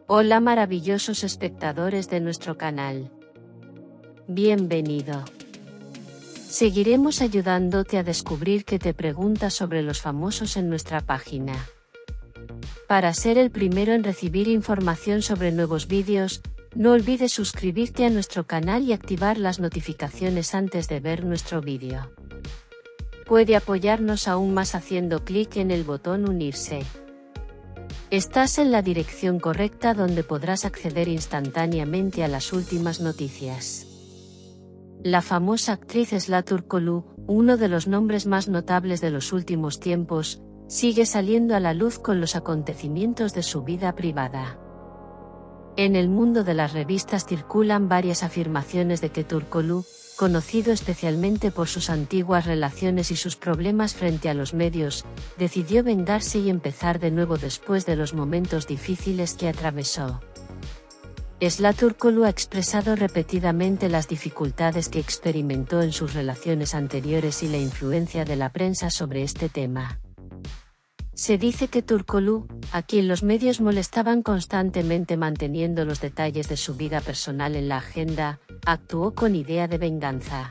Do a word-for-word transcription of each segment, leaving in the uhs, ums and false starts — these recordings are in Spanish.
Hola maravillosos espectadores de nuestro canal. Bienvenido. Seguiremos ayudándote a descubrir qué te preguntas sobre los famosos en nuestra página. Para ser el primero en recibir información sobre nuevos vídeos, no olvides suscribirte a nuestro canal y activar las notificaciones antes de ver nuestro vídeo. Puede apoyarnos aún más haciendo clic en el botón unirse. Estás en la dirección correcta donde podrás acceder instantáneamente a las últimas noticias. La famosa actriz Esla Turkoglu, uno de los nombres más notables de los últimos tiempos, sigue saliendo a la luz con los acontecimientos de su vida privada. En el mundo de las revistas circulan varias afirmaciones de que Turkoglu, conocido especialmente por sus antiguas relaciones y sus problemas frente a los medios, decidió vengarse y empezar de nuevo después de los momentos difíciles que atravesó. Esla Turkoglu ha expresado repetidamente las dificultades que experimentó en sus relaciones anteriores y la influencia de la prensa sobre este tema. Se dice que Turkoglu, a quien los medios molestaban constantemente manteniendo los detalles de su vida personal en la agenda, actuó con idea de venganza.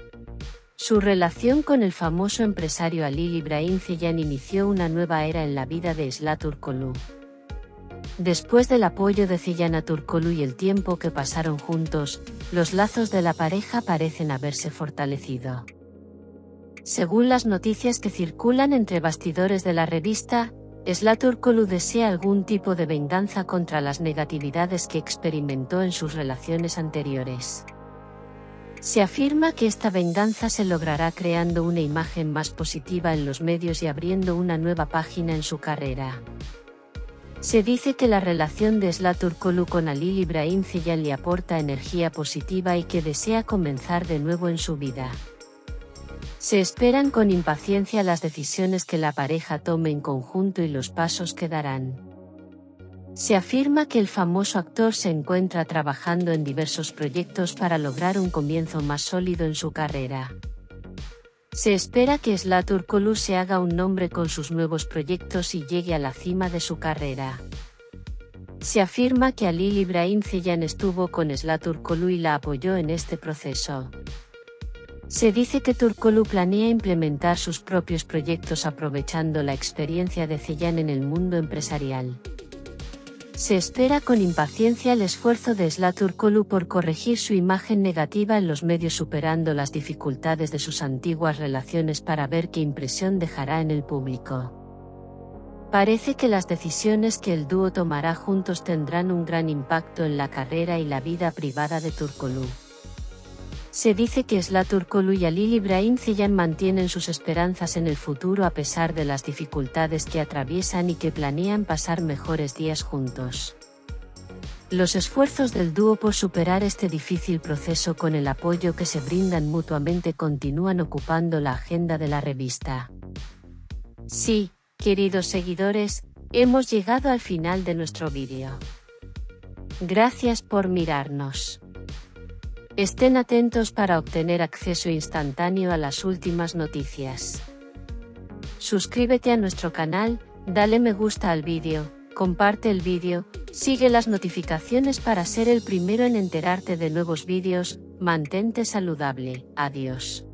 Su relación con el famoso empresario Halil İbrahim Ceylan inició una nueva era en la vida de Esla Turkoglu. Después del apoyo de Ceylan a Turkoglu y el tiempo que pasaron juntos, los lazos de la pareja parecen haberse fortalecido. Según las noticias que circulan entre bastidores de la revista, Esla Turkoglu desea algún tipo de venganza contra las negatividades que experimentó en sus relaciones anteriores. Se afirma que esta venganza se logrará creando una imagen más positiva en los medios y abriendo una nueva página en su carrera. Se dice que la relación de Esla Turkoglu con Halil İbrahim Ceylan le aporta energía positiva y que desea comenzar de nuevo en su vida. Se esperan con impaciencia las decisiones que la pareja tome en conjunto y los pasos que darán. Se afirma que el famoso actor se encuentra trabajando en diversos proyectos para lograr un comienzo más sólido en su carrera. Se espera que Esla Turkoglu se haga un nombre con sus nuevos proyectos y llegue a la cima de su carrera. Se afirma que Halil İbrahim Ceylan estuvo con Esla Turkoglu y la apoyó en este proceso. Se dice que Turkoglu planea implementar sus propios proyectos aprovechando la experiencia de Ceylan en el mundo empresarial. Se espera con impaciencia el esfuerzo de Esla Turkoglu por corregir su imagen negativa en los medios superando las dificultades de sus antiguas relaciones para ver qué impresión dejará en el público. Parece que las decisiones que el dúo tomará juntos tendrán un gran impacto en la carrera y la vida privada de Turkoglu. Se dice que Esla Turkoglu y Halil İbrahim Ceylan mantienen sus esperanzas en el futuro a pesar de las dificultades que atraviesan y que planean pasar mejores días juntos. Los esfuerzos del dúo por superar este difícil proceso con el apoyo que se brindan mutuamente continúan ocupando la agenda de la revista. Sí, queridos seguidores, hemos llegado al final de nuestro vídeo. Gracias por mirarnos. Estén atentos para obtener acceso instantáneo a las últimas noticias. Suscríbete a nuestro canal, dale me gusta al vídeo, comparte el vídeo, sigue las notificaciones para ser el primero en enterarte de nuevos vídeos, mantente saludable, adiós.